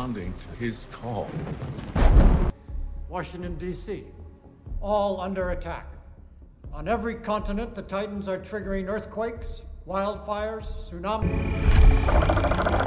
responding to his call. Washington, D.C., all under attack. On every continent, the Titans are triggering earthquakes, wildfires, tsunamis.